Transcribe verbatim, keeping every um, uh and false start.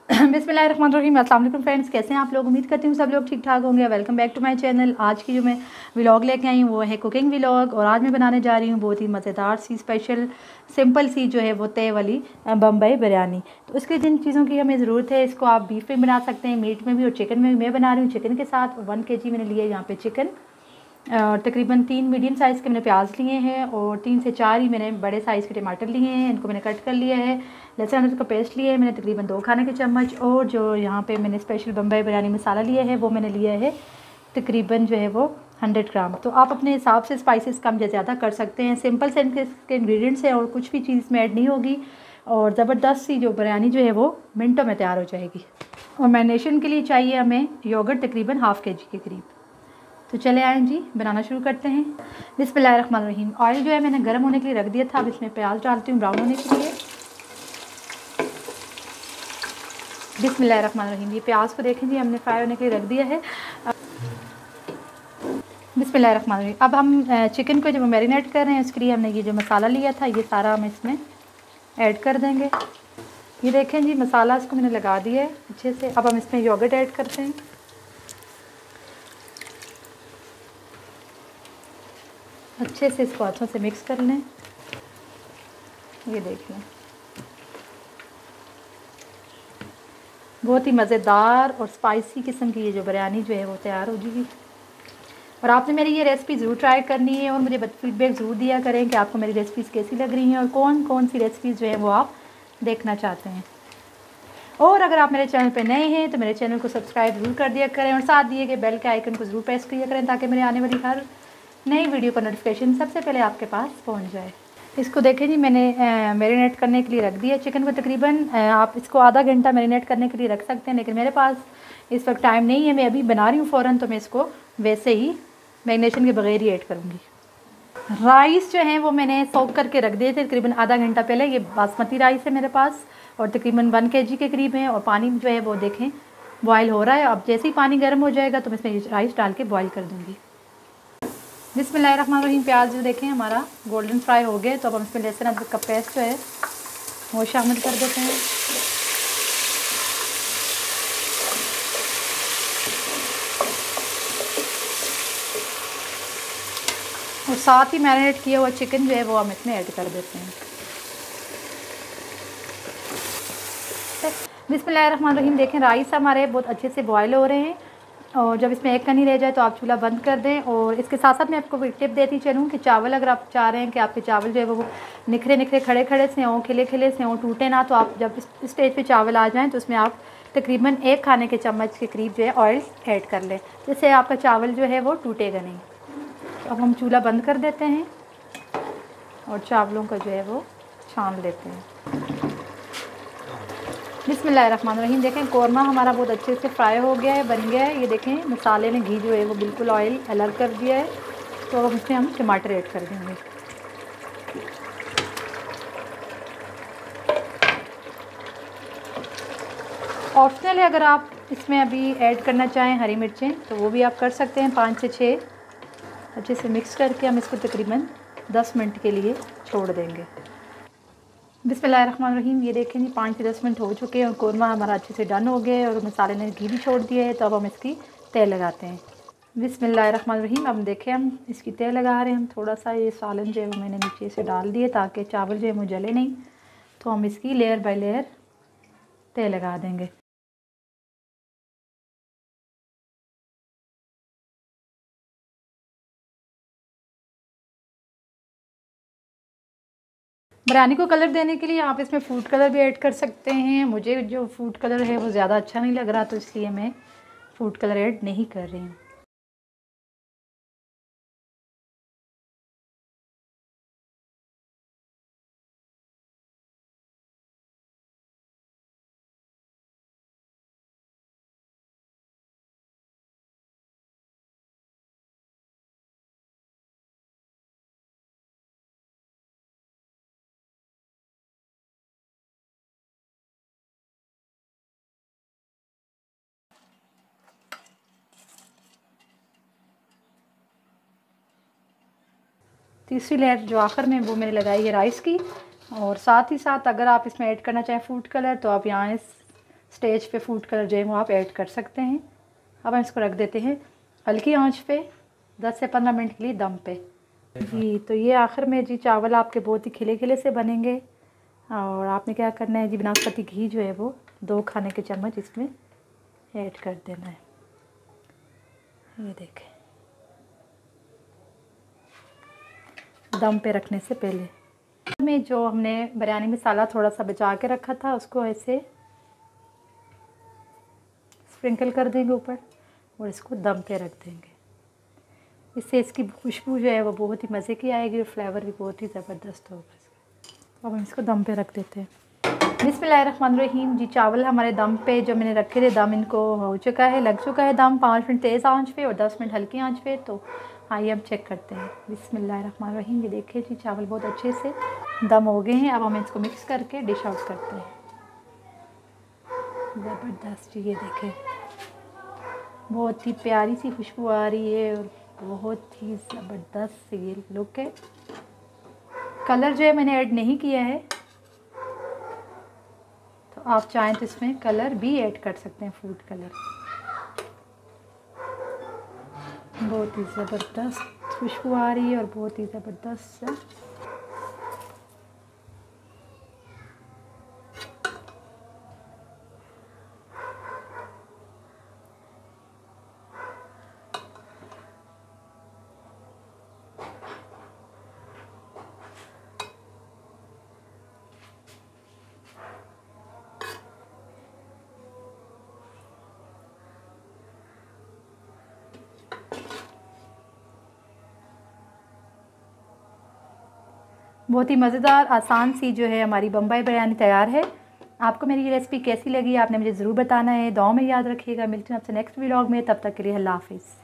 बिस्मिल्लाहिर्रहमानिर्रहीम। अस्सलाम वालेकुम फ्रेंड्स, कैसे हैं आप लोग? उम्मीद करती हूँ सब लोग ठीक ठाक होंगे। Welcome back to my channel. आज की जो मैं व्लॉग लेके आई हूँ वो है कुकिंग व्लॉग, और आज मैं बनाने जा रही हूँ बहुत ही मज़ेदार सी स्पेशल सिंपल सी जो है वो तय वाली बम्बई बिरयानी। तो उसके जिन चीज़ों की हमें ज़रूरत है, इसको आप बीफ में बना सकते हैं, मीट में भी, और चिकन में भी। मैं बना रही हूँ चिकन के साथ। वन के जी मैंने लिया यहाँ पर चिकन, और तकरीबन तीन मीडियम साइज़ के मैंने प्याज लिए हैं, और तीन से चार ही मैंने बड़े साइज़ के टमाटर लिए हैं। इनको मैंने कट कर लिया है। लहसुन अदरक का पेस्ट लिया है मैंने तकरीबन दो खाने के चम्मच, और जो यहाँ पे मैंने स्पेशल बम्बई बिरयानी मसाला लिया है वो मैंने लिया है तकरीबन जो है वो हंड्रेड ग्राम। तो आप अपने हिसाब से स्पाइसेस कम या ज़्यादा कर सकते हैं। सिंपल से इनके इंग्रेडिएंट्स हैं और कुछ भी चीज़ में ऐड नहीं होगी, और ज़बरदस्त सी जो बिरयानी जो है वो मिनटों में तैयार हो जाएगी। और मैरिनेशन के लिए चाहिए हमें योगर्ट तकरीबन हाफ़ के जी के करीब। तो चले आए जी, बनाना शुरू करते हैं। बिस्मिल्लाहिर्रहमानिर्रहीम। ऑयल जो है मैंने गर्म होने के लिए रख दिया था। अब इसमें प्याज डालती हूँ ब्राउन होने के लिए। बिस्मिल्लाहिर्रहमानिर्रहीम। ये प्याज को देखें जी, हमने फ्राई होने के लिए रख दिया है। बिस्मिल्लाहिर्रहमानिर्रहीम। अब हम चिकन को जब मैरिनेट कर रहे हैं उसके लिए हमने ये जो मसाला लिया था ये सारा हम इसमें ऐड कर देंगे। ये देखें जी, मसाला इसको मैंने लगा दिया है अच्छे से। अब हम इसमें योगर्ट ऐड करते हैं। अच्छे से इसको हाथों से मिक्स कर लें। ये देख लें, बहुत ही मज़ेदार और स्पाइसी किस्म की ये जो बिरयानी जो है वो तैयार हो जाएगी। और आपने मेरी ये रेसिपी ज़रूर ट्राई करनी है, और मुझे फीडबैक ज़रूर दिया करें कि आपको मेरी रेसिपीज़ कैसी लग रही हैं, और कौन कौन सी रेसिपीज़ जो है वो आप देखना चाहते हैं। और अगर आप मेरे चैनल पे नए हैं तो मेरे चैनल को सब्सक्राइब ज़रूर कर दिया करें, और साथ दिए गए बेल के आइकन को ज़रूर प्रेस किया करें, ताकि मेरे आने वाली हर नई वीडियो का नोटिफिकेशन सबसे पहले आपके पास पहुँच जाए। इसको देखें जी, मैंने मैरिनेट करने के लिए रख दिया चिकन को। तकरीबन आप इसको आधा घंटा मैरिनेट करने के लिए रख सकते हैं, लेकिन मेरे पास इस वक्त टाइम नहीं है, मैं अभी बना रही हूँ फ़ौरन, तो मैं इसको वैसे ही मैरिनेशन के बगैर ही ऐड करूँगी। राइस जो है वो मैंने सोक करके रख दिए थे तकरीबन आधा घंटा पहले। ये बासमती राइस है मेरे पास, और तकरीबन वन के जी के करीब है। और पानी जो है वो देखें बॉयल हो रहा है। अब जैसे ही पानी गर्म हो जाएगा तो मैं इसमें राइस डाल के बॉयल कर दूँगी। बिस्मिल्लाहिर्रहमानिर्रहीम। प्याज जो देखें हमारा गोल्डन फ्राई हो गए, तो अब हम इसमें लहसुन अदरक का पेस्ट जो है वो शामिल कर देते हैं। और साथ ही मैरिनेट किया हुआ चिकन जो है वो हम इसमें ऐड कर देते हैं। बिस्मिल्लाहिर्रहमानिर्रहीम। देखें राइस हमारे बहुत अच्छे से बॉयल हो रहे हैं, और जब इसमें एक कनी रह जाए तो आप चूल्हा बंद कर दें। और इसके साथ साथ मैं आपको एक टिप देती चलूँ कि चावल अगर आप चाह रहे हैं कि आपके चावल जो है वो निखरे निखरे खड़े खड़े से हों, खिले खिले से हों, टूटे ना, तो आप जब इस स्टेज पे चावल आ जाएं तो उसमें आप तकरीबन एक खाने के चम्मच के करीब जो है ऑयल ऐड कर लें, जिससे आपका चावल जो है वो टूटेगा नहीं। तो अब हम चूल्हा बंद कर देते हैं और चावलों का जो है वो छान लेते हैं। बिस्मिल्लाहिर्रहमानिर्रहीम। देखें कौरमा हमारा बहुत अच्छे से फ्राई हो गया है, बन गया है। ये देखें मसाले ने घी जो है वो बिल्कुल ऑयल अलग कर दिया है। तो अब इसमें हम टमाटर ऐड कर देंगे। ऑप्शनल है, अगर आप इसमें अभी ऐड करना चाहें हरी मिर्चें तो वो भी आप कर सकते हैं। पाँच से छः अच्छे से मिक्स करके हम इसको तकरीबन दस मिनट के लिए छोड़ देंगे। बिस्मिल्लाहिर्रहमानिर्रहीम। ये देखें जी, पाँच से दस मिनट हो चुके हैं और कौरमा हमारा अच्छे से डन हो गया है, और मसाले ने घी भी छोड़ दिया है। तो अब हम इसकी तय लगाते हैं। बिस्मिल्लाहिर्रहमानिर्रहीम। अब देखें हम इसकी तय लगा रहे हैं। हम थोड़ा सा ये सालन जो है वो मैंने नीचे से डाल दिए ताकि चावल जो है वो जले नहीं। तो हम इसकी लेयर बाय लेयर तय लगा देंगे। बिरयानी को कलर देने के लिए आप इसमें फूड कलर भी ऐड कर सकते हैं। मुझे जो फूड कलर है वो ज़्यादा अच्छा नहीं लग रहा, तो इसलिए मैं फूड कलर ऐड नहीं कर रही हूँ। तीसरी लेयर जो आखिर में वो मैंने लगाई है राइस की। और साथ ही साथ अगर आप इसमें ऐड करना चाहें फूड कलर तो आप यहाँ स्टेज पे फूड कलर जो है वो आप ऐड कर सकते हैं। अब हम इसको रख देते हैं हल्की आंच पे दस से पंद्रह मिनट के लिए दम पे। जी तो ये आखिर में जी चावल आपके बहुत ही खिले खिले से बनेंगे। और आपने क्या करना है जी, बनास्पति घी जो है वो दो खाने के चम्मच इसमें ऐड कर देना है। ये देखें, दम पे रखने से पहले में जो हमने बिरयानी मसाला थोड़ा सा बचा के रखा था उसको ऐसे स्प्रिंकल कर देंगे ऊपर और इसको दम पे रख देंगे। इससे इसकी खुशबू जो है वो बहुत ही मज़े की आएगी और फ्लेवर भी बहुत ही ज़बरदस्त होगा इसका। अब हम इसको दम पे रख देते हैं। बिस्मिल्लाहिर्रहमानिर्रहीम। जी चावल हमारे दम पे जो मैंने रखे थे, दम इनको हो चुका है, लग चुका है दम। पाँच मिनट तेज़ आंच पे और दस मिनट हल्की आंच पे। तो आइए हम चेक करते हैं। बिस्मिल्लाहिर्रहमानिर्रहीम। ये देखिए जी चावल बहुत अच्छे से दम हो गए हैं। अब हम इसको मिक्स करके डिश आउट करते हैं। ज़बरदस्त जी, ये देखें बहुत ही प्यारी सी खुशबू आ रही है और बहुत ही ज़बरदस्त ये लुक है। कलर जो है मैंने ऐड नहीं किया है, तो आप चाहें तो इसमें कलर भी ऐड कर सकते हैं, फूड कलर। बहुत ही ज़बरदस्त खुशबू आ रही है और बहुत ही ज़बरदस्त है। बहुत ही मज़ेदार आसान सी जो है हमारी बम्बई बिरयानी तैयार है। आपको मेरी ये रेसिपी कैसी लगी आपने मुझे ज़रूर बताना है। दुआ में याद रखिएगा। मिलते हैं आपसे नेक्स्ट व्लॉग में, तब तक के लिए अल्लाह हाफ़िज़।